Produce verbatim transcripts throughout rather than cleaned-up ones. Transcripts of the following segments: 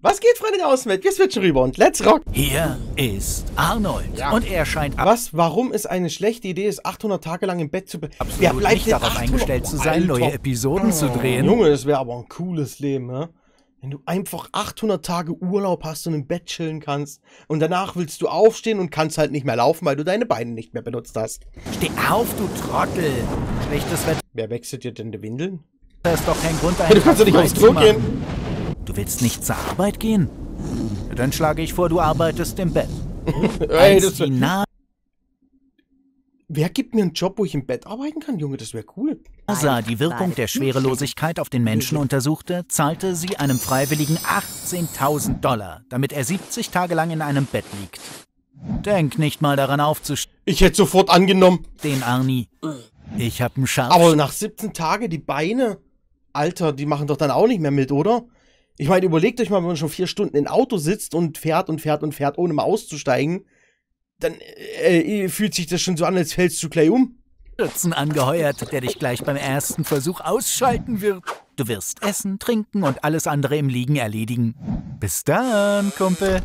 Was geht, Freunde der Außenwelt? Wir switchen rüber und let's rock! Hier ist Arnold. Ja. Und er scheint... Was? Warum es eine schlechte Idee ist, achthundert Tage lang im Bett zu bleiben? Absolut der bleibt nicht darauf eingestellt zu sein, neue Episoden oh, zu drehen. Junge, das wäre aber ein cooles Leben, ne? Wenn du einfach achthundert Tage Urlaub hast und im Bett chillen kannst und danach willst du aufstehen und kannst halt nicht mehr laufen, weil du deine Beine nicht mehr benutzt hast. Steh auf, du Trottel! Schlechtes Wetter. Wer wechselt dir denn die Windeln? Das ist doch kein Grund, dahin. Du kannst doch nicht aufs Klo gehen. Du willst nicht zur Arbeit gehen? Dann schlage ich vor, du arbeitest im Bett. Ey, das wär... Wer gibt mir einen Job, wo ich im Bett arbeiten kann, Junge? Das wäre cool. NASA die Wirkung der Schwerelosigkeit auf den Menschen untersuchte, zahlte sie einem Freiwilligen achtzehntausend Dollar, damit er siebzig Tage lang in einem Bett liegt. Denk nicht mal daran aufzustehen. Ich hätte sofort angenommen. Den Arnie. Ich hab einen Scharf. Aber nach siebzehn Tagen die Beine, Alter, die machen doch dann auch nicht mehr mit, oder? Ich meine, überlegt euch mal, wenn man schon vier Stunden im Auto sitzt und fährt und fährt und fährt, ohne mal auszusteigen, dann äh, fühlt sich das schon so an, als fällst du gleich um. Schützen angeheuert, der dich gleich beim ersten Versuch ausschalten wird. Du wirst essen, trinken und alles andere im Liegen erledigen. Bis dann, Kumpel.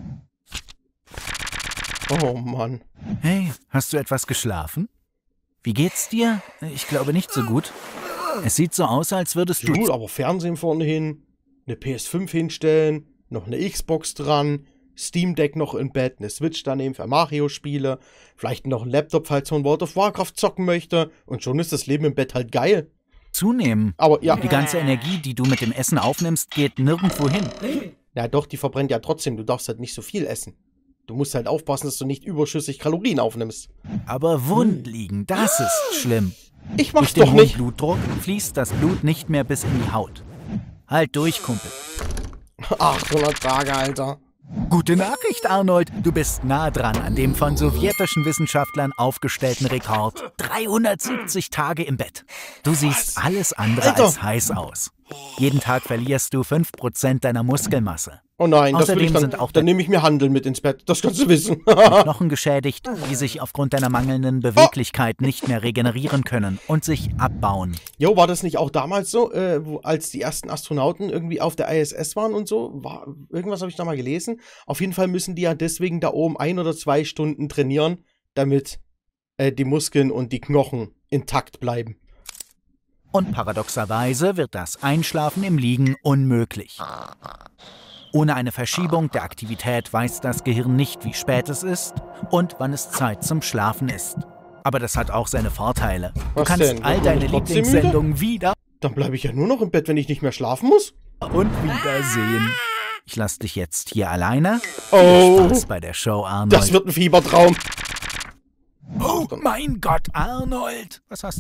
Oh Mann. Hey, hast du etwas geschlafen? Wie geht's dir? Ich glaube nicht so gut. Es sieht so aus, als würdest du... Gut, aber Fernsehen vorne hin, eine P S fünf hinstellen, noch eine Xbox dran, Steam Deck noch im Bett, eine Switch daneben für Mario-Spiele, vielleicht noch ein Laptop, falls man World of Warcraft zocken möchte. Und schon ist das Leben im Bett halt geil. Zunehmen. Aber ja. Die ganze Energie, die du mit dem Essen aufnimmst, geht nirgendwo hin. Ja doch, die verbrennt ja trotzdem. Du darfst halt nicht so viel essen. Du musst halt aufpassen, dass du nicht überschüssig Kalorien aufnimmst. Aber wund liegen, das ist schlimm. Ich mach's Durch doch den nicht. Blutdruck fließt das Blut nicht mehr bis in die Haut. Halt durch, Kumpel. achthundert Tage, Alter. Gute Nachricht, Arnold. Du bist nah dran an dem von sowjetischen Wissenschaftlern aufgestellten Rekord. dreihundertsiebzig Tage im Bett. Du siehst Was? alles andere Alter. als heiß aus. Jeden Tag verlierst du fünf Prozent deiner Muskelmasse. Oh nein, das will Außerdem ich dann, sind auch dann nehme ich mir Handeln mit ins Bett. Das kannst du wissen. Knochen geschädigt, die sich aufgrund deiner mangelnden Beweglichkeit nicht mehr regenerieren können und sich abbauen. Jo, war das nicht auch damals so, äh, wo, als die ersten Astronauten irgendwie auf der I S S waren und so? War, irgendwas habe ich da mal gelesen. Auf jeden Fall müssen die ja deswegen da oben ein oder zwei Stunden trainieren, damit äh, die Muskeln und die Knochen intakt bleiben. Und paradoxerweise wird das Einschlafen im Liegen unmöglich. Ohne eine Verschiebung der Aktivität weiß das Gehirn nicht, wie spät es ist und wann es Zeit zum Schlafen ist. Aber das hat auch seine Vorteile. Du Was kannst denn? all Wird man deine trotzdem Lieblingssendungen wieder Dann bleibe ich ja nur noch im Bett, wenn ich nicht mehr schlafen muss. und wieder sehen. Ich lass dich jetzt hier alleine. Oh, Viel Spaß bei der Show, Arnold. das wird ein Fiebertraum. Oh mein Gott, Arnold! Was hast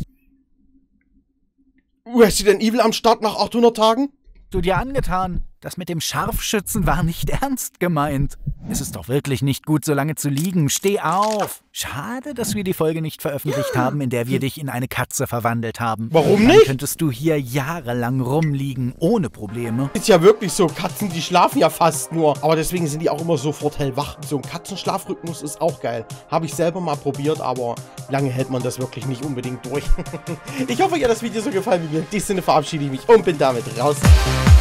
Resident Evil am Start nach achthundert Tagen? du dir angetan? Das mit dem Scharfschützen war nicht ernst gemeint. Es ist doch wirklich nicht gut, so lange zu liegen. Steh auf! Schade, dass wir die Folge nicht veröffentlicht haben, in der wir dich in eine Katze verwandelt haben. Warum Dann nicht? könntest du hier jahrelang rumliegen, ohne Probleme. Ist ja wirklich so, Katzen, die schlafen ja fast nur. Aber deswegen sind die auch immer sofort hellwach. So ein Katzenschlafrhythmus ist auch geil. Habe ich selber mal probiert, aber lange hält man das wirklich nicht unbedingt durch. Ich hoffe, euch hat das Video so gefallen wie mir. In diesem Sinne verabschiede ich mich und bin damit raus.